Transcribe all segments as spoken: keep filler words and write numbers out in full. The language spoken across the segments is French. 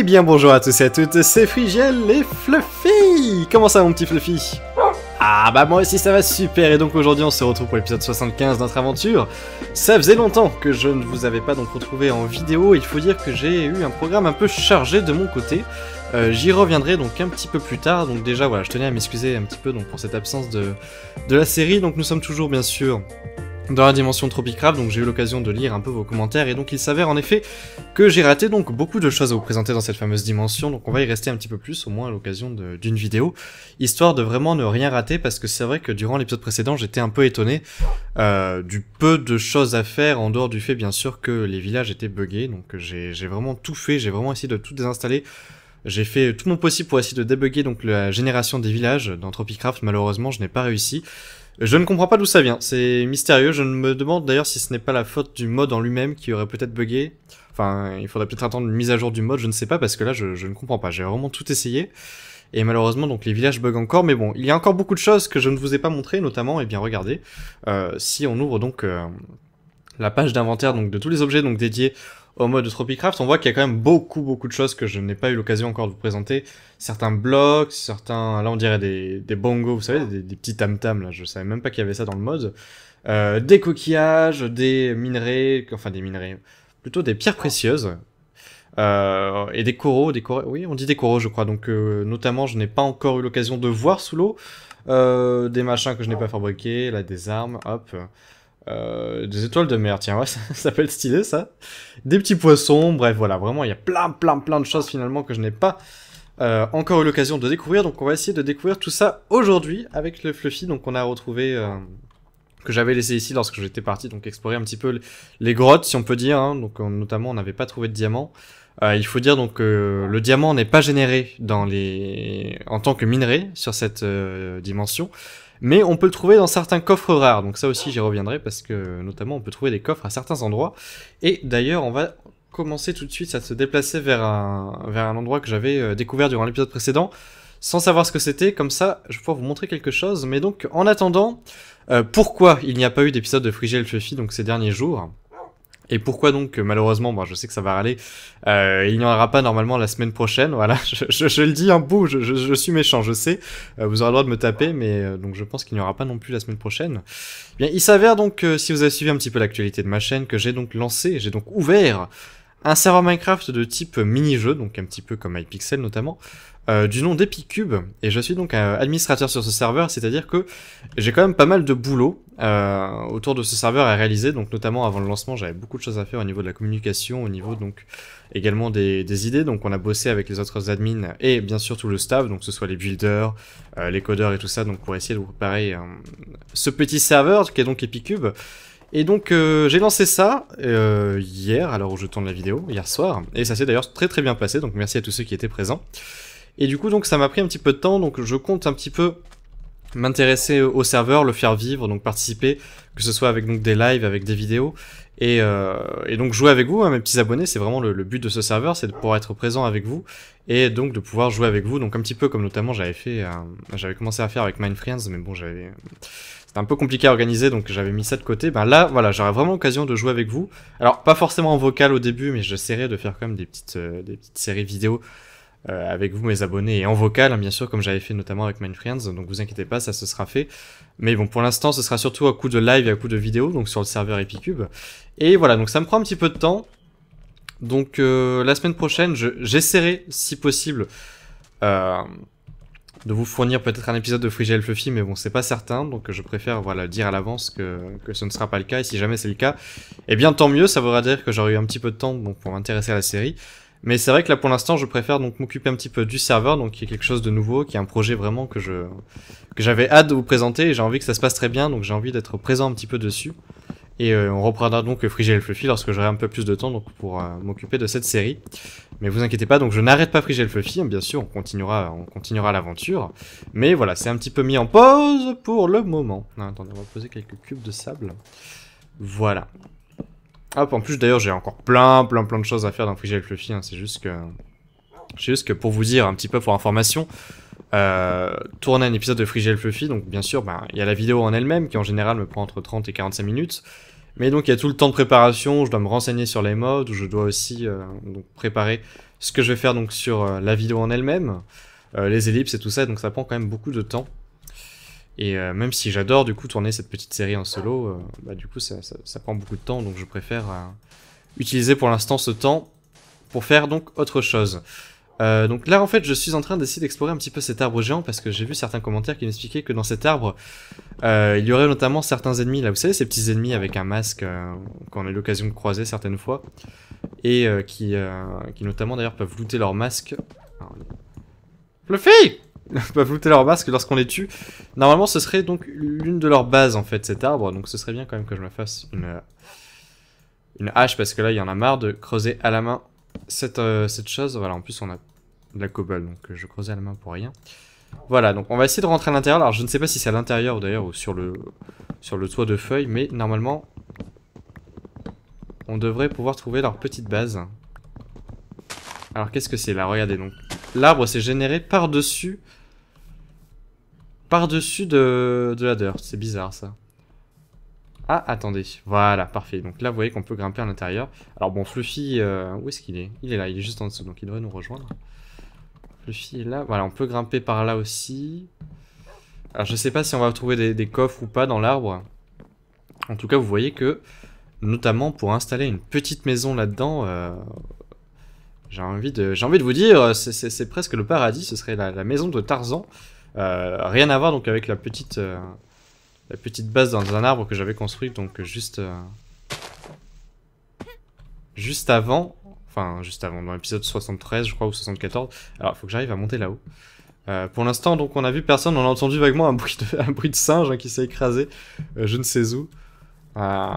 Eh bien bonjour à tous et à toutes, c'est Frigiel et Fluffy. Comment ça mon petit Fluffy? Ah bah moi aussi ça va super, et donc aujourd'hui on se retrouve pour l'épisode soixante-quinze de notre aventure. Ça faisait longtemps que je ne vous avais pas donc retrouvé en vidéo, il faut dire que j'ai eu un programme un peu chargé de mon côté. Euh, J'y reviendrai donc un petit peu plus tard, donc déjà voilà, je tenais à m'excuser un petit peu donc pour cette absence de, de la série. Donc nous sommes toujours bien sûr dans la dimension Tropicraft, donc j'ai eu l'occasion de lire un peu vos commentaires, et donc il s'avère en effet que j'ai raté donc beaucoup de choses à vous présenter dans cette fameuse dimension, donc on va y rester un petit peu plus, au moins à l'occasion d'une vidéo, histoire de vraiment ne rien rater, parce que c'est vrai que durant l'épisode précédent j'étais un peu étonné euh, du peu de choses à faire, en dehors du fait bien sûr que les villages étaient buggés, donc j'ai vraiment tout fait, j'ai vraiment essayé de tout désinstaller. J'ai fait tout mon possible pour essayer de débugger donc la génération des villages dans Tropicraft, malheureusement je n'ai pas réussi. Je ne comprends pas d'où ça vient, c'est mystérieux, je me demande d'ailleurs si ce n'est pas la faute du mode en lui-même qui aurait peut-être bugué. Enfin, il faudrait peut-être attendre une mise à jour du mode, je ne sais pas, parce que là je, je ne comprends pas, j'ai vraiment tout essayé. Et malheureusement donc les villages bug encore, mais bon, il y a encore beaucoup de choses que je ne vous ai pas montrées, notamment, et bien regardez, euh, si on ouvre donc euh, la page d'inventaire donc de tous les objets donc dédiés au mode de Tropicraft, on voit qu'il y a quand même beaucoup beaucoup de choses que je n'ai pas eu l'occasion encore de vous présenter. Certains blocs, certains, là on dirait des, des bongos, vous savez, des, des petits tam-tams, là, je savais même pas qu'il y avait ça dans le mode. Euh, des coquillages, des minerais, enfin des minerais, plutôt des pierres précieuses. Euh, et des coraux, des coraux, oui on dit des coraux je crois, donc euh, notamment je n'ai pas encore eu l'occasion de voir sous l'eau. Euh, des machins que je n'ai pas fabriqués, là des armes, hop. Euh, des étoiles de mer, tiens, ouais, ça, ça peut être stylé, ça. Des petits poissons, bref, voilà, vraiment, il y a plein, plein, plein de choses, finalement, que je n'ai pas euh, encore eu l'occasion de découvrir, donc on va essayer de découvrir tout ça aujourd'hui avec le Fluffy, donc on a retrouvé, euh, que j'avais laissé ici lorsque j'étais parti, donc explorer un petit peu les grottes, si on peut dire, hein, donc on, notamment, on n'avait pas trouvé de diamant. Euh, il faut dire donc que euh, le diamant n'est pas généré dans les... en tant que minerai sur cette euh, dimension, mais on peut le trouver dans certains coffres rares, donc ça aussi j'y reviendrai, parce que notamment on peut trouver des coffres à certains endroits. Et d'ailleurs on va commencer tout de suite à se déplacer vers un, vers un endroit que j'avais euh, découvert durant l'épisode précédent, sans savoir ce que c'était, comme ça je vais pouvoir vous montrer quelque chose. Mais donc en attendant, euh, pourquoi il n'y a pas eu d'épisode de Frigiel Fluffy donc ces derniers jours? Et pourquoi donc, malheureusement, bon, je sais que ça va râler, euh, il n'y en aura pas normalement la semaine prochaine, voilà, je, je, je le dis un bout, je, je, je suis méchant, je sais, euh, vous aurez le droit de me taper, mais euh, donc je pense qu'il n'y aura pas non plus la semaine prochaine. Bien, il s'avère donc, euh, si vous avez suivi un petit peu l'actualité de ma chaîne, que j'ai donc lancé, j'ai donc ouvert un serveur Minecraft de type mini-jeu, donc un petit peu comme Hypixel notamment, euh, du nom d'Epicube, et je suis donc euh, administrateur sur ce serveur, c'est-à-dire que j'ai quand même pas mal de boulot euh, autour de ce serveur à réaliser, donc notamment avant le lancement j'avais beaucoup de choses à faire au niveau de la communication, au niveau donc également des, des idées, donc on a bossé avec les autres admins et bien sûr tout le staff, donc que ce soit les builders, euh, les codeurs et tout ça, donc pour essayer de vous préparer euh, ce petit serveur qui est donc Epicube. Et donc euh, j'ai lancé ça euh, hier, à l'heure où je tourne la vidéo, hier soir, et ça s'est d'ailleurs très très bien passé, donc merci à tous ceux qui étaient présents. Et du coup donc ça m'a pris un petit peu de temps, donc je compte un petit peu m'intéresser au serveur, le faire vivre, donc participer, que ce soit avec donc des lives, avec des vidéos, et, euh, et donc jouer avec vous, hein, mes petits abonnés, c'est vraiment le, le but de ce serveur, c'est de pouvoir être présent avec vous, et donc de pouvoir jouer avec vous, donc un petit peu comme notamment j'avais fait, euh, j'avais commencé à faire avec Minefriends, mais bon j'avais... C'était un peu compliqué à organiser, donc j'avais mis ça de côté. Ben là, voilà, j'aurais vraiment l'occasion de jouer avec vous. Alors, pas forcément en vocal au début, mais j'essaierai de faire quand même des petites, euh, des petites séries vidéo euh, avec vous, mes abonnés, et en vocal, hein, bien sûr, comme j'avais fait notamment avec Minefriends. Donc vous inquiétez pas, ça se sera fait. Mais bon, pour l'instant, ce sera surtout à coup de live et à coup de vidéo, donc sur le serveur Epicube. Et voilà, donc ça me prend un petit peu de temps. Donc euh, la semaine prochaine, j'essaierai, si possible... Euh, de vous fournir peut-être un épisode de Frigiel Fluffy, mais bon, c'est pas certain, donc je préfère voilà dire à l'avance que, que ce ne sera pas le cas, et si jamais c'est le cas, eh bien tant mieux, ça voudra dire que j'aurai eu un petit peu de temps donc, pour m'intéresser à la série. Mais c'est vrai que là pour l'instant je préfère donc m'occuper un petit peu du serveur, donc qui est quelque chose de nouveau, qui est un projet vraiment que je que j'avais hâte de vous présenter, et j'ai envie que ça se passe très bien, donc j'ai envie d'être présent un petit peu dessus. Et euh, on reprendra donc Frigiel Fluffy lorsque j'aurai un peu plus de temps donc, pour euh, m'occuper de cette série. Mais vous inquiétez pas, donc je n'arrête pas Frigiel Fluffy, hein, bien sûr, on continuera, on continuera l'aventure. Mais voilà, c'est un petit peu mis en pause pour le moment. Non, attendez, on va poser quelques cubes de sable. Voilà. Hop, en plus d'ailleurs j'ai encore plein, plein, plein de choses à faire dans Frigiel Fluffy, hein, c'est juste que... C'est juste que pour vous dire un petit peu pour information, euh, tourner un épisode de Frigiel Fluffy, donc bien sûr, ben, il y a la vidéo en elle-même qui en général me prend entre trente et quarante-cinq minutes. Mais donc il y a tout le temps de préparation, je dois me renseigner sur les modes, où je dois aussi euh, donc, préparer ce que je vais faire donc sur euh, la vidéo en elle-même, euh, les ellipses et tout ça, donc ça prend quand même beaucoup de temps. Et euh, même si j'adore du coup tourner cette petite série en solo, euh, bah, du coup ça, ça, ça prend beaucoup de temps, donc je préfère euh, utiliser pour l'instant ce temps pour faire donc autre chose. Euh, donc là en fait je suis en train d'essayer d'explorer un petit peu cet arbre géant parce que j'ai vu certains commentaires qui m'expliquaient que dans cet arbre euh, il y aurait notamment certains ennemis, là vous savez ces petits ennemis avec un masque euh, qu'on a eu l'occasion de croiser certaines fois et euh, qui, euh, qui notamment d'ailleurs peuvent looter leur masque. Alors, Fluffy peuvent looter leur masque lorsqu'on les tue. Normalement ce serait donc l'une de leurs bases en fait cet arbre, donc ce serait bien quand même que je me fasse une, une hache parce que là il y en a marre de creuser à la main cette, euh, cette chose. Voilà, en plus on a de la cobble, donc je creusais à la main pour rien. Voilà, donc on va essayer de rentrer à l'intérieur. Alors je ne sais pas si c'est à l'intérieur d'ailleurs ou sur le, sur le toit de feuilles, mais normalement on devrait pouvoir trouver leur petite base. Alors qu'est-ce que c'est là? Regardez, donc l'arbre s'est généré par-dessus par-dessus de, de la dirt. C'est bizarre ça. Ah, attendez, voilà, parfait. Donc là vous voyez qu'on peut grimper à l'intérieur. Alors bon, Fluffy, euh, où est-ce qu'il est? Il est là, il est juste en dessous, donc il devrait nous rejoindre. Fluffy est là, voilà, on peut grimper par là aussi. Alors je sais pas si on va trouver des, des coffres ou pas dans l'arbre. En tout cas vous voyez que, notamment pour installer une petite maison là-dedans, euh, j'ai envie de j'ai envie de vous dire, c'est presque le paradis, ce serait la, la maison de Tarzan. Euh, rien à voir donc avec la petite, euh, la petite base dans un arbre que j'avais construit donc juste, euh, juste avant. Enfin, juste avant, dans l'épisode soixante-treize, je crois, ou soixante-quatorze. Alors, il faut que j'arrive à monter là-haut. Euh, pour l'instant, donc, on a vu personne. On a entendu vaguement un bruit de, un bruit de singe hein, qui s'est écrasé. Euh, je ne sais où. Euh...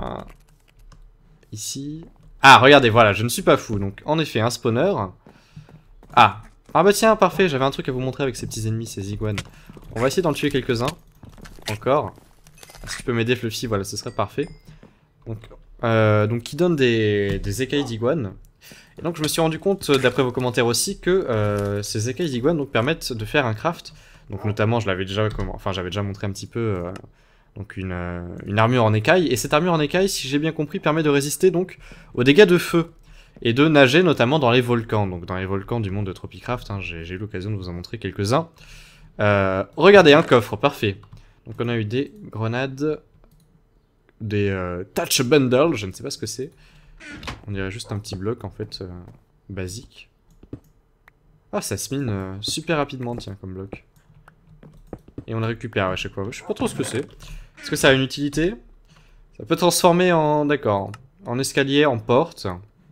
Ici. Ah, regardez, voilà, je ne suis pas fou. Donc, en effet, un spawner. Ah. Ah bah tiens, parfait, j'avais un truc à vous montrer avec ces petits ennemis, ces iguanes. On va essayer d'en tuer quelques-uns. Encore. Si tu peux m'aider, Fluffy, voilà, ce serait parfait. Donc, euh, donc qui donne des, des écailles d'iguane. Et donc je me suis rendu compte, d'après vos commentaires aussi, que euh, ces écailles d'iguane donc permettent de faire un craft. Donc notamment, je l'avais déjà, enfin j'avais déjà montré un petit peu, euh, donc une, euh, une armure en écaille. Et cette armure en écaille, si j'ai bien compris, permet de résister donc aux dégâts de feu et de nager notamment dans les volcans. Donc dans les volcans du monde de Tropicraft, hein, j'ai eu l'occasion de vous en montrer quelques-uns. Euh, regardez, un coffre, parfait. Donc on a eu des grenades, des euh, touch bundles, je ne sais pas ce que c'est. On dirait juste un petit bloc en fait euh, basique. Ah, ça se mine euh, super rapidement, tiens, comme bloc. Et on le récupère à chaque fois. Je sais pas trop ce que c'est. Est-ce que ça a une utilité? Ça peut transformer en, d'accord, en escalier, en porte.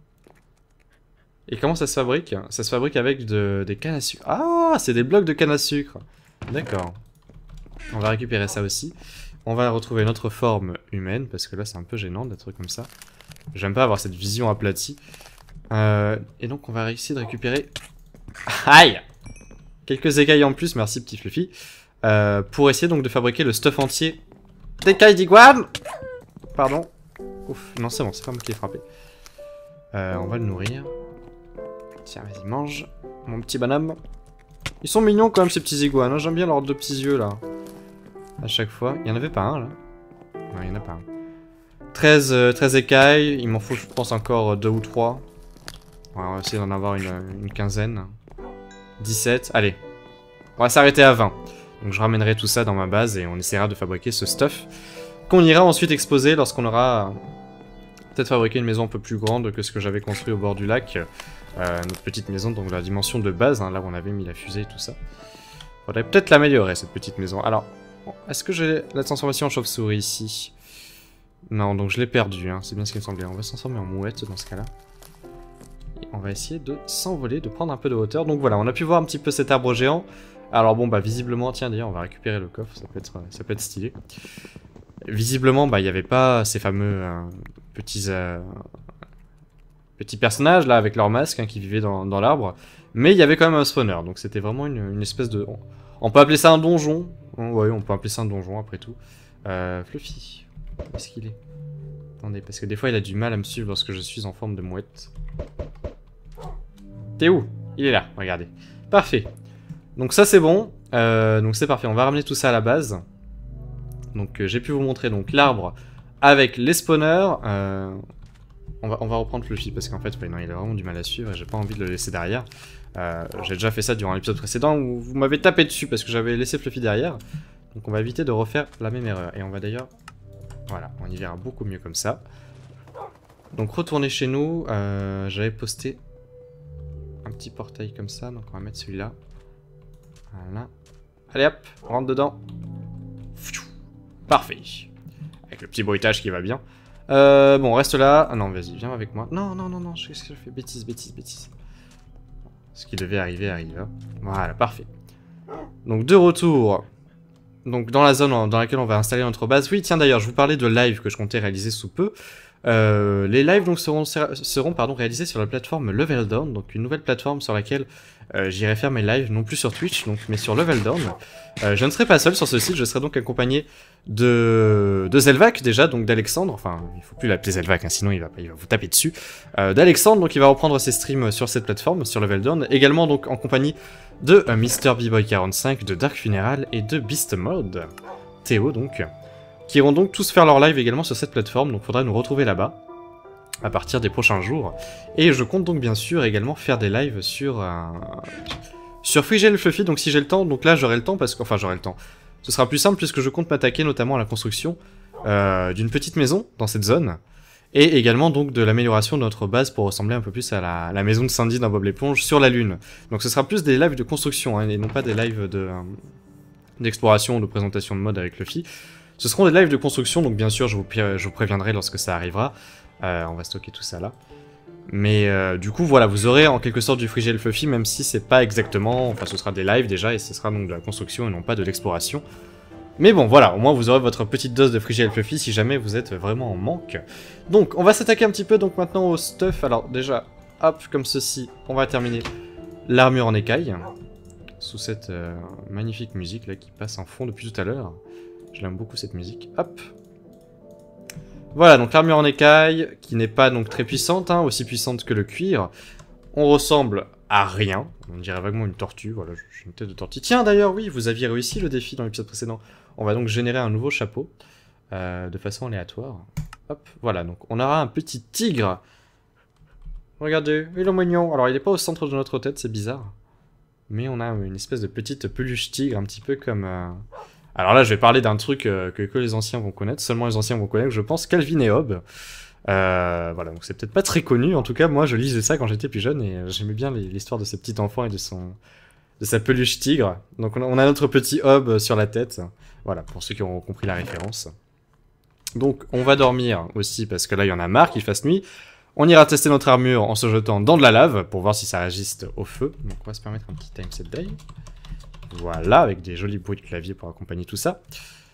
Et comment ça se fabrique? Ça se fabrique avec de, des cannes à sucre. Ah, c'est des blocs de canne à sucre. D'accord. On va récupérer ça aussi. On va retrouver notre forme humaine, parce que là c'est un peu gênant d'être comme ça. J'aime pas avoir cette vision aplatie. Euh, et donc on va essayer de récupérer... Aïe! Quelques écailles en plus, merci petit Fluffy. Euh, pour essayer donc de fabriquer le stuff entier d'écailles d'iguane. Pardon. Ouf, non c'est bon, c'est pas moi qui l'ai frappé. Euh, on va le nourrir. Tiens, vas-y, mange. Mon petit bonhomme. Ils sont mignons quand même ces petits iguanes, hein. J'aime bien leurs deux petits yeux là. À chaque fois. Il y en avait pas un là? Non, il y en a pas un. treize, euh, treize écailles, il m'en faut je pense encore deux ou trois. Ouais, on va essayer d'en avoir une, une quinzaine. dix-sept, allez. On va s'arrêter à vingt. Donc je ramènerai tout ça dans ma base et on essaiera de fabriquer ce stuff. Qu'on ira ensuite exposer lorsqu'on aura peut-être fabriqué une maison un peu plus grande que ce que j'avais construit au bord du lac. Euh, notre petite maison, donc la dimension de base, hein, là où on avait mis la fusée et tout ça. Faudrait peut-être l'améliorer cette petite maison. Alors, est-ce que j'ai la transformation en chauve-souris ici? Non, donc je l'ai perdu, hein, c'est bien ce qui me semblait. On va se transformer en mouette dans ce cas-là. Et on va essayer de s'envoler, de prendre un peu de hauteur. Donc voilà, on a pu voir un petit peu cet arbre géant. Alors bon, bah visiblement, tiens d'ailleurs, on va récupérer le coffre, ça peut être, ça peut être stylé. Visiblement, bah il n'y avait pas ces fameux euh, petits, euh, petits personnages là avec leur masque hein, qui vivaient dans, dans l'arbre. Mais il y avait quand même un spawner, donc c'était vraiment une, une espèce de... On peut appeler ça un donjon. Ouais, on peut appeler ça un donjon après tout. Euh, Fluffy. Où est-ce qu'il est? Attendez, parce que des fois il a du mal à me suivre lorsque je suis en forme de mouette. T'es où? Il est là, regardez. Parfait. Donc ça c'est bon. Euh, donc c'est parfait, on va ramener tout ça à la base. Donc euh, j'ai pu vous montrer donc l'arbre avec les spawners. Euh, on va, on va reprendre Fluffy parce qu'en fait, ouais, non, il a vraiment du mal à suivre et j'ai pas envie de le laisser derrière. Euh, j'ai déjà fait ça durant l'épisode précédent où vous m'avez tapé dessus parce que j'avais laissé Fluffy derrière. Donc on va éviter de refaire la même erreur. Et on va d'ailleurs... Voilà, on y verra beaucoup mieux comme ça. Donc retourner chez nous, euh, j'avais posté un petit portail comme ça, donc on va mettre celui-là. Voilà. Allez hop, on rentre dedans. Parfait. Avec le petit bruitage qui va bien. Euh, bon, on reste là. Ah non, vas-y, viens avec moi. Non, non, non, non, qu'est-ce que je fais? Bêtise, bêtise, bêtise. Ce qui devait arriver arrive. Hein. Voilà, parfait. Donc de retour. Donc dans la zone dans laquelle on va installer notre base. Oui, tiens d'ailleurs, je vous parlais de live que je comptais réaliser sous peu. Euh, les lives donc seront, seront pardon, réalisés sur la plateforme Level Down, donc une nouvelle plateforme sur laquelle euh, j'irai faire mes lives, non plus sur Twitch, donc, mais sur Level Down. Euh, je ne serai pas seul sur ce site, je serai donc accompagné de, de Zelvac déjà, donc d'Alexandre, enfin il faut plus l'appeler Zelvac, hein, sinon il va, il va vous taper dessus, euh, d'Alexandre, donc il va reprendre ses streams sur cette plateforme, sur Level Down, également donc en compagnie de euh, Mister B Boy quarante-cinq, de Dark Funeral et de Beast Mode, Théo donc, qui iront donc tous faire leur live également sur cette plateforme, donc il faudra nous retrouver là-bas à partir des prochains jours. Et je compte donc bien sûr également faire des lives sur euh, sur Frigel Fluffy, donc si j'ai le temps, donc là j'aurai le temps parce que, enfin j'aurai le temps. Ce sera plus simple puisque je compte m'attaquer notamment à la construction euh, d'une petite maison dans cette zone, et également donc de l'amélioration de notre base pour ressembler un peu plus à la, la maison de Sandy dans Bob l'éponge sur la lune. Donc ce sera plus des lives de construction, hein, et non pas des lives de euh, d'exploration ou de présentation de mode avec Fluffy. Ce seront des lives de construction, donc bien sûr je vous, je vous préviendrai lorsque ça arrivera. Euh, on va stocker tout ça là. Mais euh, du coup voilà, vous aurez en quelque sorte du Frigel Fluffy, même si c'est pas exactement... Enfin ce sera des lives déjà, et ce sera donc de la construction et non pas de l'exploration. Mais bon voilà, au moins vous aurez votre petite dose de Frigel Fluffy si jamais vous êtes vraiment en manque. Donc on va s'attaquer un petit peu donc maintenant au stuff. Alors déjà, hop, comme ceci, on va terminer l'armure en écaille. Sous cette euh, magnifique musique là qui passe en fond depuis tout à l'heure. Je l'aime beaucoup cette musique. Hop. Voilà, donc l'armure en écaille, qui n'est pas donc très puissante, hein, aussi puissante que le cuir. On ressemble à rien. On dirait vaguement une tortue, voilà, j'ai une tête de tortue. Tiens d'ailleurs, oui, vous aviez réussi le défi dans l'épisode précédent. On va donc générer un nouveau chapeau, euh, de façon aléatoire. Hop, voilà, donc on aura un petit tigre. Regardez, il est mignon. Alors il n'est pas au centre de notre tête, c'est bizarre. Mais on a une espèce de petite peluche tigre, un petit peu comme... Euh... Alors là, je vais parler d'un truc euh, que, que les anciens vont connaître, seulement les anciens vont connaître, je pense, Calvin et Hobbes. Euh, voilà, donc c'est peut-être pas très connu, en tout cas, moi je lisais ça quand j'étais plus jeune, et j'aimais bien l'histoire de ce petit enfant et de son... de sa peluche tigre. Donc on a notre petit Hobbes sur la tête, voilà, pour ceux qui auront compris la référence. Donc on va dormir aussi, parce que là il y en a marre qu'il fasse nuit. On ira tester notre armure en se jetant dans de la lave, pour voir si ça résiste au feu. Donc on va se permettre un petit time set day. Voilà, avec des jolis bruits de clavier pour accompagner tout ça.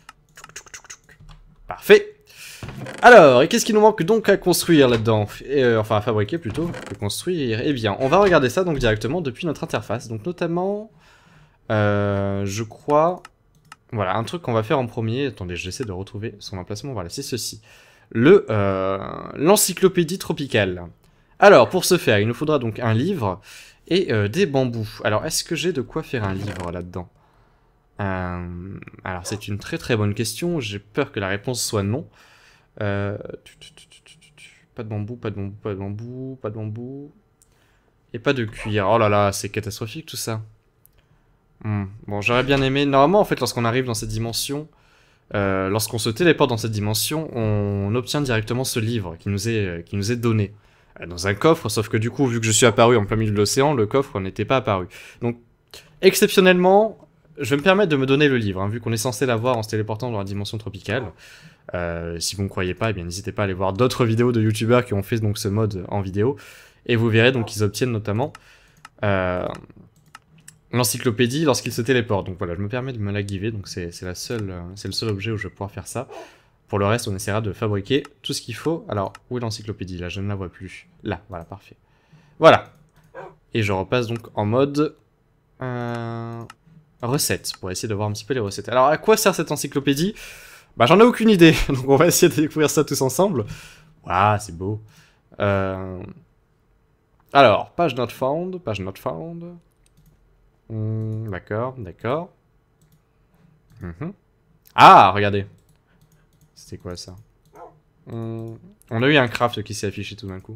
Parfait. Alors, et qu'est-ce qui nous manque donc à construire là-dedans, euh, enfin à fabriquer plutôt, que construire. Eh bien, on va regarder ça donc directement depuis notre interface. Donc notamment, euh, je crois... Voilà, un truc qu'on va faire en premier. Attendez, j'essaie de retrouver son emplacement. Voilà, c'est ceci. Le euh, l'encyclopédie tropicale. Alors, pour ce faire, il nous faudra donc un livre... Et euh, des bambous. Alors, est-ce que j'ai de quoi faire un livre là-dedans? euh, Alors, c'est une très très bonne question. J'ai peur que la réponse soit non. Euh... Pas de bambou, pas de bambou, pas de bambou, pas de bambou. Et pas de cuir. Oh là là, c'est catastrophique tout ça. Hmm. Bon, j'aurais bien aimé... Normalement, en fait, lorsqu'on arrive dans cette dimension... Euh, lorsqu'on se téléporte dans cette dimension, on obtient directement ce livre qui nous est, qui nous est donné. Dans un coffre, sauf que du coup, vu que je suis apparu en plein milieu de l'océan, le coffre n'était pas apparu. Donc, exceptionnellement, je vais me permettre de me donner le livre, hein, vu qu'on est censé l'avoir en se téléportant dans la dimension tropicale. Euh, si vous ne croyez pas, eh bien n'hésitez pas à aller voir d'autres vidéos de youtubeurs qui ont fait donc ce mode en vidéo, et vous verrez donc qu'ils obtiennent notamment euh, l'encyclopédie lorsqu'ils se téléportent. Donc voilà, je me permets de me la giver, donc c'est la seule, c'est le seul objet où je vais pouvoir faire ça. Pour le reste, on essaiera de fabriquer tout ce qu'il faut. Alors, où est l'encyclopédie? Là, je ne la vois plus. Là, voilà, parfait. Voilà. Et je repasse donc en mode... Euh... recettes, pour essayer de voir un petit peu les recettes. Alors, à quoi sert cette encyclopédie? Bah, j'en ai aucune idée. Donc, on va essayer de découvrir ça tous ensemble. Waouh, c'est beau. Euh... Alors, page not found, page not found. Mmh, d'accord, d'accord. Mmh. Ah, regardez. C'était quoi ça? Hmm. On a eu un craft qui s'est affiché tout d'un coup.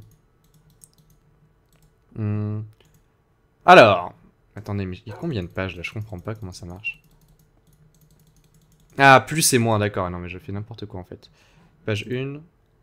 Hmm. Alors... Attendez, mais il y a combien de pages là? Je comprends pas comment ça marche. Ah, plus et moins, d'accord. Non, mais je fais n'importe quoi en fait. Page un.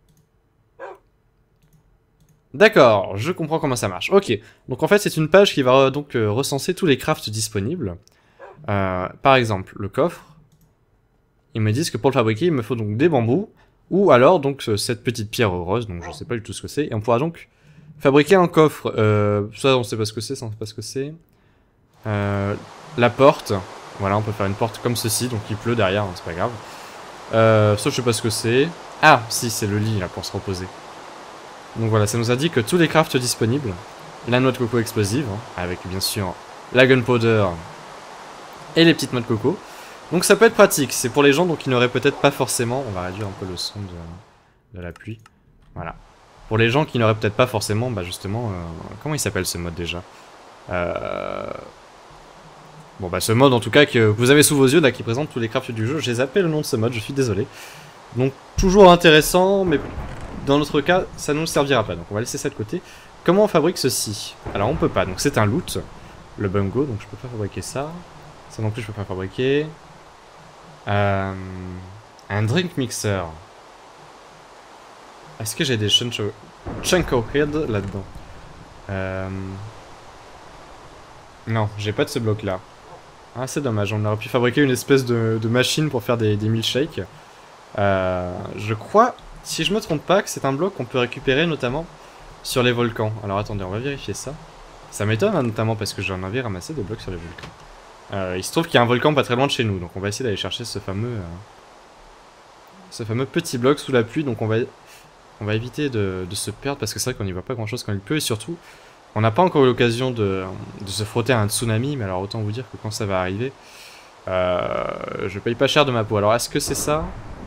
D'accord, je comprends comment ça marche. Ok, donc en fait c'est une page qui va donc euh, recenser tous les crafts disponibles. Euh, par exemple, le coffre. Ils me disent que pour le fabriquer, il me faut donc des bambous. Ou alors donc cette petite pierre rose, donc je sais pas du tout ce que c'est. Et on pourra donc fabriquer un coffre. Euh, ça on sait pas ce que c'est, ça on sait pas ce que c'est. Euh, la porte. Voilà, on peut faire une porte comme ceci, donc il pleut derrière, hein, c'est pas grave. Euh, ça je sais pas ce que c'est. Ah, si, c'est le lit là pour se reposer. Donc voilà, ça nous a dit que tous les crafts disponibles, la noix de coco explosive, hein, avec bien sûr la gunpowder et les petites noix de coco. Donc ça peut être pratique, c'est pour les gens donc qui n'auraient peut-être pas forcément, on va réduire un peu le son de, de la pluie, voilà. Pour les gens qui n'auraient peut-être pas forcément, bah justement, euh, comment il s'appelle ce mode déjà euh... Bon bah ce mode en tout cas que vous avez sous vos yeux là qui présente tous les crafts du jeu, j'ai zappé le nom de ce mode, je suis désolé. Donc toujours intéressant, mais... Dans notre cas, ça ne nous servira pas, donc on va laisser ça de côté. Comment on fabrique ceci? Alors on peut pas, donc c'est un loot, le bungo, donc je peux pas fabriquer ça. Ça non plus je peux pas fabriquer. Euh, un drink mixer. Est-ce que j'ai des chunko head là-dedans? euh, Non, j'ai pas de ce bloc là. Ah c'est dommage, on aurait pu fabriquer une espèce de, de machine pour faire des, des milkshakes. Euh, je crois... Si je me trompe pas, que c'est un bloc qu'on peut récupérer notamment sur les volcans. Alors attendez, on va vérifier ça. Ça m'étonne hein, notamment parce que j'en avais ramassé des blocs sur les volcans. Euh, il se trouve qu'il y a un volcan pas très loin de chez nous, donc on va essayer d'aller chercher ce fameux, euh, ce fameux petit bloc sous la pluie. Donc on va, on va éviter de, de se perdre parce que c'est vrai qu'on n'y voit pas grand chose quand il pleut et surtout, on n'a pas encore eu l'occasion de, de se frotter à un tsunami. Mais alors autant vous dire que quand ça va arriver, euh, je paye pas cher de ma peau. Alors est-ce que c'est ça ?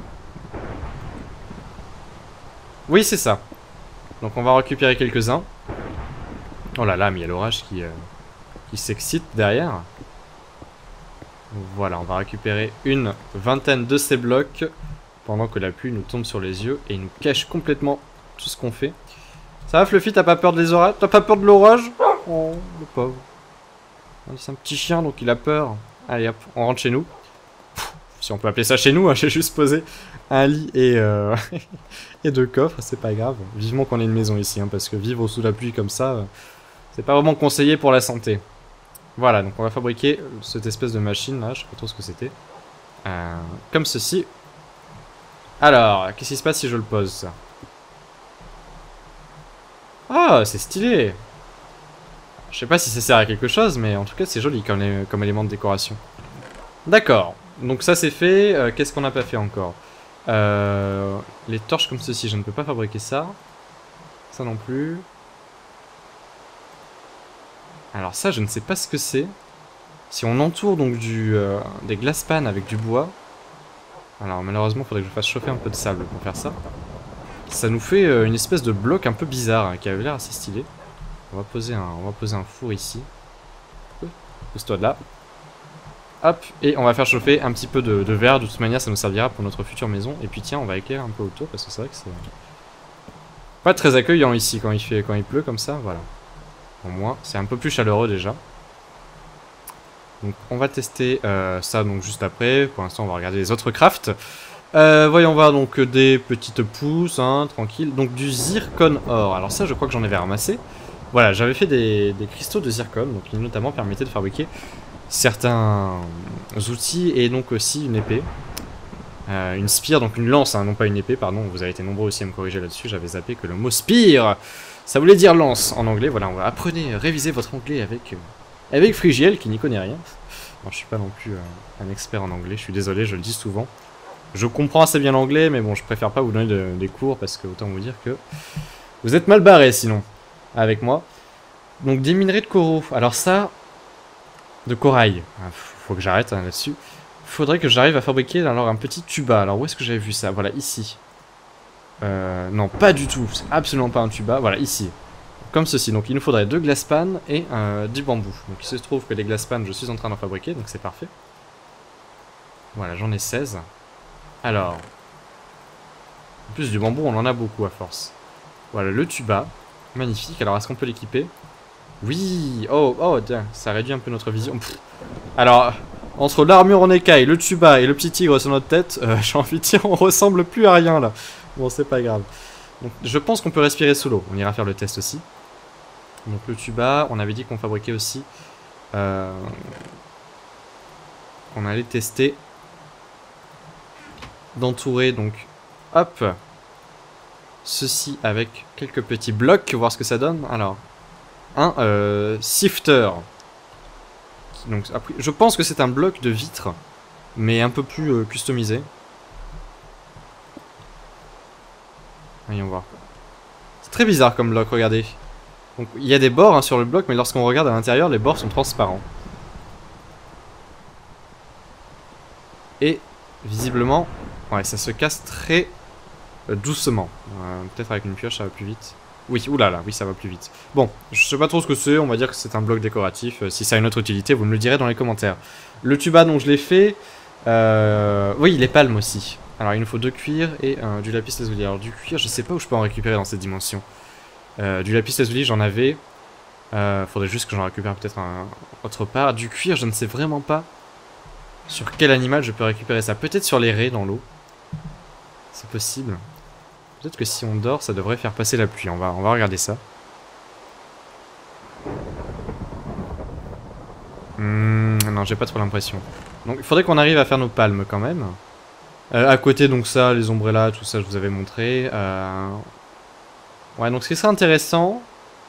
Oui, c'est ça. Donc on va en récupérer quelques-uns. Oh là là, mais il y a l'orage qui, euh, qui s'excite derrière. Voilà, on va récupérer une vingtaine de ces blocs pendant que la pluie nous tombe sur les yeux et nous cache complètement tout ce qu'on fait. Ça va Fluffy, t'as pas peur des orages? T'as pas peur de l'orage? Oh, le pauvre. C'est un petit chien, donc il a peur. Allez hop, on rentre chez nous. Si on peut appeler ça chez nous, hein, j'ai juste posé un lit et, euh, et deux coffres, c'est pas grave. Vivement qu'on ait une maison ici, hein, parce que vivre sous la pluie comme ça, euh, c'est pas vraiment conseillé pour la santé. Voilà, donc on va fabriquer cette espèce de machine là, je sais pas trop ce que c'était. Euh, comme ceci. Alors, qu'est-ce qui se passe si je le pose ça? Ah, c'est stylé! Je sais pas si ça sert à quelque chose, mais en tout cas c'est joli comme, les, comme élément de décoration. D'accord. Donc ça c'est fait, euh, qu'est-ce qu'on n'a pas fait encore? euh, Les torches comme ceci, je ne peux pas fabriquer ça. Ça non plus. Alors ça je ne sais pas ce que c'est. Si on entoure donc du, euh, des glass pans avec du bois. Alors malheureusement il faudrait que je fasse chauffer un peu de sable pour faire ça. Ça nous fait euh, une espèce de bloc un peu bizarre, hein, qui avait l'air assez stylé. On va poser un, on va poser un four ici. Pousse-toi de là. Hop, et on va faire chauffer un petit peu de, de verre, de toute manière ça nous servira pour notre future maison. Et puis tiens, on va éclairer un peu autour parce que c'est vrai que c'est pas très accueillant ici quand il fait, quand il pleut comme ça, voilà. Au moins, c'est un peu plus chaleureux déjà. Donc on va tester euh, ça donc juste après. Pour l'instant on va regarder les autres crafts. Euh, voyons voir donc des petites pousses, hein, tranquille. Donc du zircon or, alors ça je crois que j'en avais ramassé. Voilà, j'avais fait des, des cristaux de zircon, donc qui notamment permettaient de fabriquer certains outils et donc aussi une épée. Euh, une spire, donc une lance, hein, non pas une épée, pardon, vous avez été nombreux aussi à me corriger là-dessus, j'avais zappé que le mot spire, ça voulait dire lance en anglais, voilà, on va apprenez, réviser votre anglais avec, euh, avec Frigiel qui n'y connaît rien. Bon, je suis pas non plus euh, un expert en anglais, je suis désolé, je le dis souvent. Je comprends assez bien l'anglais, mais bon, je préfère pas vous donner de, des cours parce que autant vous dire que vous êtes mal barré sinon, avec moi. Donc des minerais de coraux, alors ça... De corail, faut que j'arrête hein, là-dessus. Faudrait que j'arrive à fabriquer alors un petit tuba. Alors où est-ce que j'avais vu ça? Voilà, ici. Euh, non, pas du tout. C'est absolument pas un tuba. Voilà, ici. Comme ceci. Donc il nous faudrait deux glass pans et euh, du bambou. Donc il se trouve que les glass pans, je suis en train d'en fabriquer, donc c'est parfait. Voilà, j'en ai seize. Alors. En plus, du bambou, on en a beaucoup à force. Voilà, le tuba. Magnifique. Alors, est-ce qu'on peut l'équiper? Oui. Oh, oh, tiens, ça réduit un peu notre vision. Pff. Alors, entre l'armure en écaille, le tuba et le petit tigre sur notre tête, euh, j'ai envie de dire, on ressemble plus à rien, là. Bon, c'est pas grave. Donc, je pense qu'on peut respirer sous l'eau. On ira faire le test aussi. Donc, le tuba, on avait dit qu'on fabriquait aussi... Euh, on allait tester d'entourer, donc, hop, ceci avec quelques petits blocs, voir ce que ça donne. Alors, un euh, sifter. Donc, après, je pense que c'est un bloc de vitre, mais un peu plus euh, customisé. Voyons voir. C'est très bizarre comme bloc, regardez. Donc, il y a des bords hein, sur le bloc, mais lorsqu'on regarde à l'intérieur, les bords sont transparents. Et, visiblement, ouais, ça se casse très euh, doucement. Euh, Peut-être avec une pioche, ça va plus vite. Oui, oulala, oui, ça va plus vite. Bon, je sais pas trop ce que c'est, on va dire que c'est un bloc décoratif. Euh, si ça a une autre utilité, vous me le direz dans les commentaires. Le tuba, donc je l'ai fait. Euh... Oui, les palmes aussi. Alors, il nous faut deux cuirs et euh, du lapis lazuli. Alors, du cuir, je sais pas où je peux en récupérer dans cette dimension. Euh, du lapis lazuli, j'en avais. Euh, faudrait juste que j'en récupère peut-être un autre part. Du cuir, je ne sais vraiment pas sur quel animal je peux récupérer ça. Peut-être sur les raies dans l'eau. C'est possible. Peut-être que si on dort, ça devrait faire passer la pluie. On va, on va regarder ça. Mmh, non, j'ai pas trop l'impression. Donc, il faudrait qu'on arrive à faire nos palmes quand même. Euh, à côté, donc ça, les ombrellas, tout ça, je vous avais montré. Euh... Ouais, donc ce qui serait intéressant,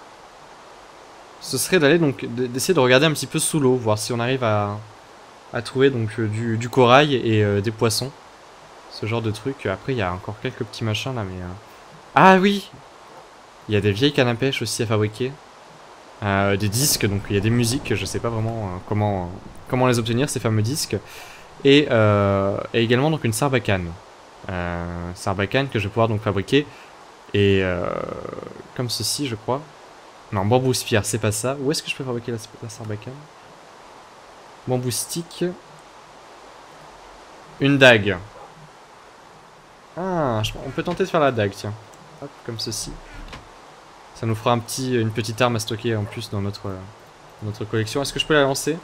ce serait d'aller donc d'essayer de regarder un petit peu sous l'eau, voir si on arrive à, à trouver donc euh, du, du corail et euh, des poissons. Ce genre de truc. Après, il y a encore quelques petits machins là, mais... Euh... Ah oui! Il y a des vieilles cannes à pêche aussi à fabriquer. Euh, des disques, donc il y a des musiques, je sais pas vraiment euh, comment, euh, comment les obtenir, ces fameux disques. Et, euh, et également donc une sarbacane. Euh, sarbacane que je vais pouvoir donc fabriquer. Et euh, comme ceci, je crois. Non, bambou sphere, c'est pas ça. Où est-ce que je peux fabriquer la, la sarbacane? Bambou stick. Une dague. Ah, je, on peut tenter de faire la dague, tiens. Hop, comme ceci. Ça nous fera un petit, une petite arme à stocker en plus dans notre, euh, notre collection. Est-ce que je peux la lancer?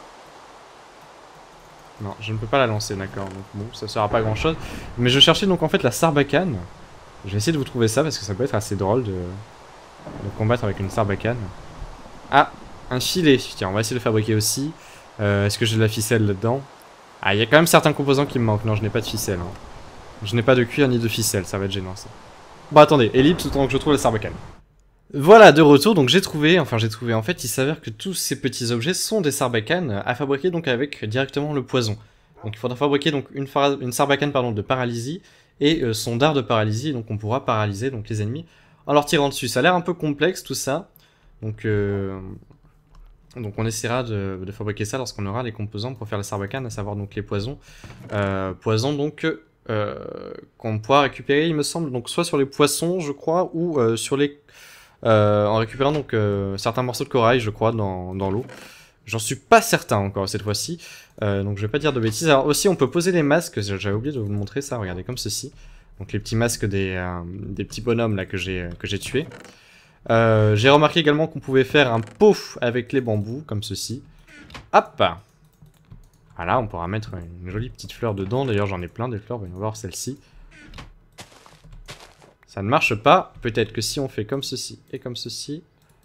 Non, je ne peux pas la lancer, d'accord. Donc bon, ça sert à pas grand chose. Mais je cherchais donc en fait la sarbacane. Je vais essayer de vous trouver ça parce que ça peut être assez drôle de, de combattre avec une sarbacane. Ah, un filet. Tiens, on va essayer de le fabriquer aussi. Euh, Est-ce que j'ai de la ficelle là-dedans? Ah, il y a quand même certains composants qui me manquent. Non, je n'ai pas de ficelle. Hein. Je n'ai pas de cuir ni de ficelle, ça va être gênant ça. Bon, attendez, ellipse tout le temps que je trouve la sarbacane. Voilà, de retour, donc j'ai trouvé, enfin j'ai trouvé, en fait il s'avère que tous ces petits objets sont des sarbacanes à fabriquer donc avec directement le poison. Donc il faudra fabriquer donc une, une sarbacane pardon, de paralysie et euh, son dard de paralysie, donc on pourra paralyser donc les ennemis en leur tirant dessus. Ça a l'air un peu complexe tout ça, donc, euh, donc on essaiera de, de fabriquer ça lorsqu'on aura les composants pour faire la sarbacane, à savoir donc les poisons. Euh, poisons donc euh, qu'on pourra récupérer il me semble, donc soit sur les poissons je crois, ou euh, sur les... Euh, en récupérant donc euh, certains morceaux de corail, je crois, dans, dans l'eau. J'en suis pas certain encore cette fois-ci, euh, donc je vais pas dire de bêtises. Alors aussi, on peut poser des masques, j'avais oublié de vous montrer ça, regardez, comme ceci. Donc les petits masques des, euh, des petits bonhommes là que j'ai que j'ai tués. Euh, j'ai remarqué également qu'on pouvait faire un pot avec les bambous, comme ceci. Hop! Voilà, on pourra mettre une jolie petite fleur dedans, d'ailleurs j'en ai plein des fleurs, voyons voir celle-ci. Ça ne marche pas, peut-être que si on fait comme ceci et comme ceci...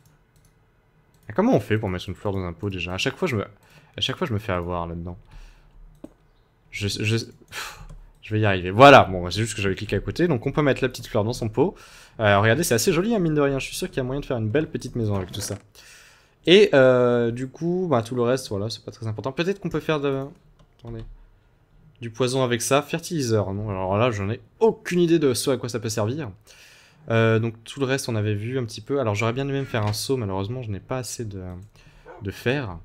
Et comment on fait pour mettre une fleur dans un pot déjà? À chaque fois je me, à chaque fois, je me fais avoir là-dedans. Je, je... je vais y arriver. Voilà, bon, c'est juste que j'avais cliqué à côté, donc on peut mettre la petite fleur dans son pot. Euh, regardez, c'est assez joli, hein, mine de rien, je suis sûr qu'il y a moyen de faire une belle petite maison avec tout ça. Et euh, du coup, bah, tout le reste, voilà, c'est pas très important. Peut-être qu'on peut faire de... Attendez... Du poison avec ça, fertiliseur, non? Alors là, j'en ai aucune idée de ce à quoi ça peut servir. Euh, donc tout le reste, on avait vu un petit peu. Alors j'aurais bien aimé me faire un seau, malheureusement, je n'ai pas assez de, de fer.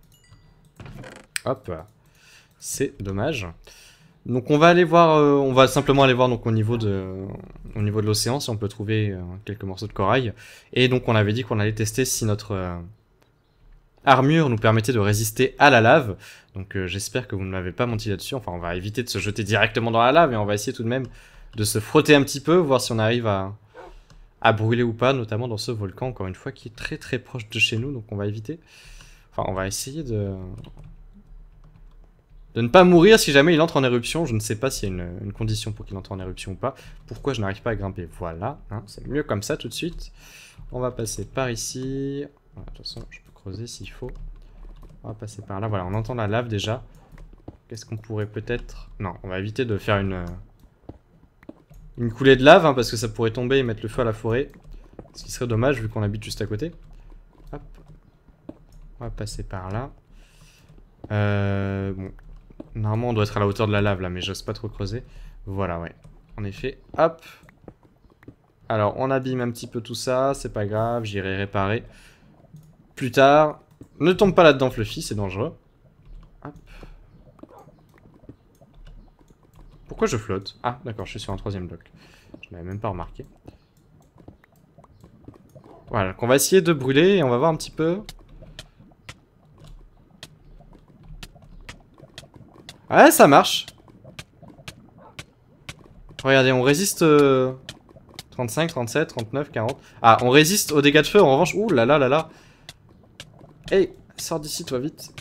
Hop, c'est dommage. Donc on va aller voir, euh, on va simplement aller voir donc au niveau de, au niveau de l'océan si on peut trouver euh, quelques morceaux de corail. Et donc on avait dit qu'on allait tester si notre euh, armure nous permettait de résister à la lave. Donc euh, j'espère que vous ne m'avez pas menti là-dessus. Enfin, on va éviter de se jeter directement dans la lave, mais on va essayer tout de même de se frotter un petit peu, voir si on arrive à, à brûler ou pas, notamment dans ce volcan, encore une fois, qui est très très proche de chez nous, donc on va éviter. Enfin, on va essayer de... de ne pas mourir si jamais il entre en éruption. Je ne sais pas s'il y a une, une condition pour qu'il entre en éruption ou pas. Pourquoi je n'arrive pas à grimper? Voilà, hein, c'est mieux comme ça tout de suite. On va passer par ici. Voilà, de toute façon, je peux creuser s'il faut. On va passer par là. Voilà, on entend la lave déjà. Qu'est-ce qu'on pourrait peut-être... Non, on va éviter de faire une... Une coulée de lave, hein, parce que ça pourrait tomber et mettre le feu à la forêt. Ce qui serait dommage, vu qu'on habite juste à côté. Hop. On va passer par là. Euh... Bon. Normalement, on doit être à la hauteur de la lave, là, mais j'ose pas trop creuser. Voilà, ouais. En effet. Hop. Alors, on abîme un petit peu tout ça. C'est pas grave, j'irai réparer. Plus tard. Ne tombe pas là-dedans, Fluffy, c'est dangereux. Hop. Pourquoi je flotte? Ah, d'accord, je suis sur un troisième bloc. Je n'avais même pas remarqué. Voilà, qu'on va essayer de brûler et on va voir un petit peu. Ouais, ça marche. Regardez, on résiste... Euh... trente-cinq, trente-sept, trente-neuf, quarante... Ah, on résiste aux dégâts de feu, en revanche... Ouh là là là là. Hey, sors d'ici, toi, vite.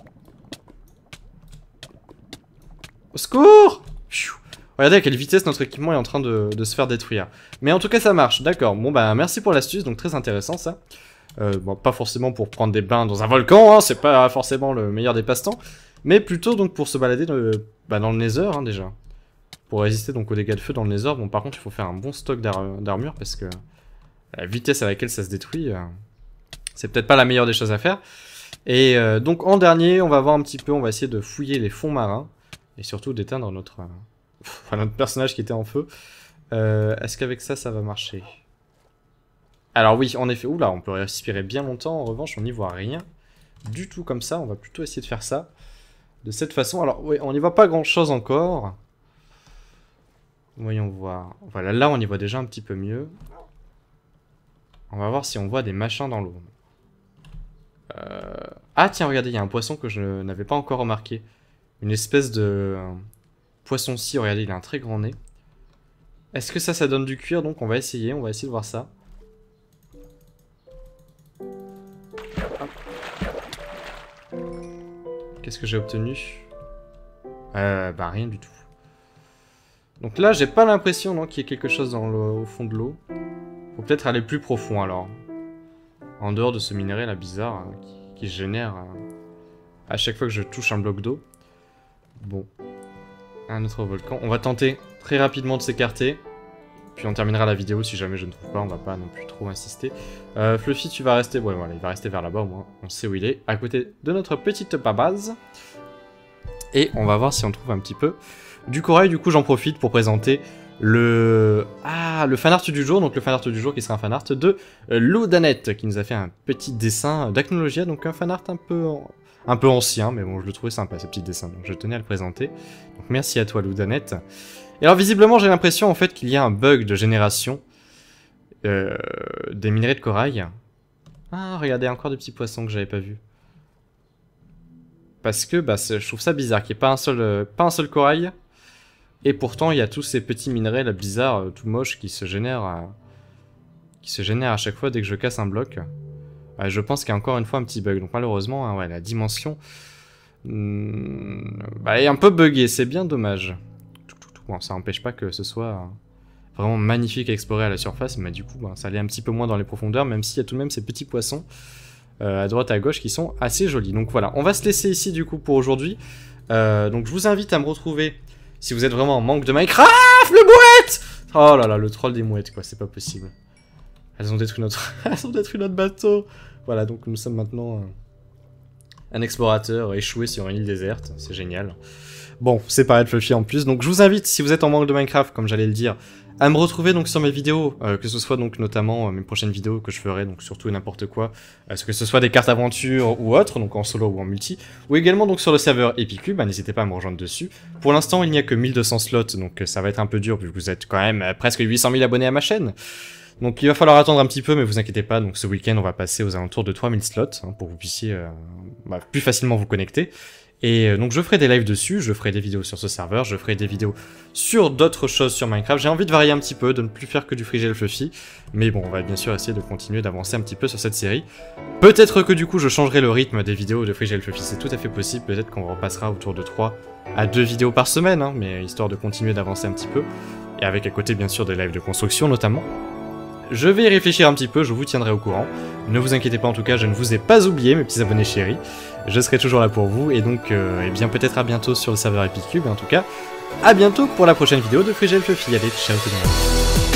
Au secours! Pfiou. Regardez à quelle vitesse notre équipement est en train de, de se faire détruire. Mais en tout cas, ça marche, d'accord. Bon, bah, merci pour l'astuce, donc très intéressant, ça. Euh, bon, pas forcément pour prendre des bains dans un volcan, hein, c'est pas forcément le meilleur des passe-temps. Mais plutôt, donc, pour se balader dans, bah, dans le Nether, hein, déjà. Pour résister, donc, aux dégâts de feu dans le Nether. Bon, par contre, il faut faire un bon stock d'armure, parce que la vitesse à laquelle ça se détruit, euh, c'est peut-être pas la meilleure des choses à faire. Et euh, donc, en dernier, on va voir un petit peu, on va essayer de fouiller les fonds marins. Et surtout d'éteindre notre... Euh, Enfin, notre personnage qui était en feu. Euh, Est-ce qu'avec ça, ça va marcher? Alors oui, en effet. Oula, on peut respirer bien longtemps. En revanche, on n'y voit rien du tout comme ça. On va plutôt essayer de faire ça de cette façon. Alors, oui, on n'y voit pas grand-chose encore. Voyons voir. Voilà, là, on y voit déjà un petit peu mieux. On va voir si on voit des machins dans l'eau. Euh... Ah, tiens, regardez, il y a un poisson que je n'avais pas encore remarqué. Une espèce de... poisson-ci, regardez, il a un très grand nez. Est-ce que ça, ça donne du cuir? Donc on va essayer, on va essayer de voir ça. Qu'est-ce que j'ai obtenu? Euh, bah rien du tout. Donc là, j'ai pas l'impression qu'il y ait quelque chose dans le, au fond de l'eau. Faut peut-être aller plus profond alors. En dehors de ce minerai là bizarre hein, qui, qui génère euh, à chaque fois que je touche un bloc d'eau. Bon. Un autre volcan. On va tenter très rapidement de s'écarter. Puis on terminera la vidéo si jamais je ne trouve pas. On va pas non plus trop insister. Euh, Fluffy, tu vas rester... Ouais, voilà, il va rester vers là-bas au moins. On sait où il est. À côté de notre petite base. Et on va voir si on trouve un petit peu du corail. Du coup, j'en profite pour présenter le... Ah, le fanart du jour. Donc le fanart du jour qui sera un fanart de euh, Loudanette qui nous a fait un petit dessin d'Acnologia. Donc un fanart un peu... En... Un peu ancien, mais bon, je le trouvais sympa, ce petit dessin, donc je tenais à le présenter. Donc merci à toi, Loudanette. Et alors, visiblement, j'ai l'impression, en fait, qu'il y a un bug de génération euh, des minerais de corail. Ah, regardez, encore des petits poissons que j'avais pas vus. Parce que, bah, je trouve ça bizarre qu'il n'y ait pas un, seul, euh, pas un seul corail. Et pourtant, il y a tous ces petits minerais, là, bizarres, euh, tout moches, qui se génèrent à... qui se génèrent à chaque fois dès que je casse un bloc. Euh, je pense qu'il y a encore une fois un petit bug. Donc malheureusement, hein, ouais, la dimension hmm, bah, est un peu buggée. C'est bien dommage. Bon, ça n'empêche pas que ce soit vraiment magnifique à explorer à la surface. Mais du coup, bah, ça allait un petit peu moins dans les profondeurs. Même s'il y a tout de même ces petits poissons euh, à droite à gauche qui sont assez jolis. Donc voilà, on va se laisser ici du coup pour aujourd'hui. Euh, donc je vous invite à me retrouver si vous êtes vraiment en manque de Minecraft. Le mouette! Oh là là, le troll des mouettes quoi, c'est pas possible. Elles ont détruit notre, elles ont détruit notre bateau. Voilà, donc nous sommes maintenant euh, un explorateur échoué sur une île déserte. C'est génial. Bon, c'est pareil de Fluffy en plus. Donc je vous invite, si vous êtes en manque de Minecraft, comme j'allais le dire, à me retrouver donc sur mes vidéos, euh, que ce soit donc notamment euh, mes prochaines vidéos que je ferai, donc surtout n'importe quoi, euh, que ce soit des cartes aventure ou autres, donc en solo ou en multi, ou également donc sur le serveur Epicube, bah, n'hésitez pas à me rejoindre dessus. Pour l'instant, il n'y a que mille deux cents slots, donc euh, ça va être un peu dur vu que vous êtes quand même euh, presque huit cent mille abonnés à ma chaîne. Donc il va falloir attendre un petit peu, mais vous inquiétez pas, donc ce week-end on va passer aux alentours de trois mille slots, hein, pour que vous puissiez euh, bah, plus facilement vous connecter. Et donc je ferai des lives dessus, je ferai des vidéos sur ce serveur, je ferai des vidéos sur d'autres choses sur Minecraft. J'ai envie de varier un petit peu, de ne plus faire que du Frigel Fluffy. Mais bon, on va bien sûr essayer de continuer d'avancer un petit peu sur cette série. Peut-être que du coup je changerai le rythme des vidéos de Frigel Fluffy, c'est tout à fait possible. Peut-être qu'on repassera autour de trois à deux vidéos par semaine, hein, mais histoire de continuer d'avancer un petit peu. Et avec à côté bien sûr des lives de construction notamment. Je vais y réfléchir un petit peu, je vous tiendrai au courant. Ne vous inquiétez pas en tout cas, je ne vous ai pas oublié mes petits abonnés chéris. Je serai toujours là pour vous, et donc, euh, eh bien peut-être à bientôt sur le serveur Epicube, et en tout cas, à bientôt pour la prochaine vidéo de Frigel Fluffy. Allez, ciao tout le monde.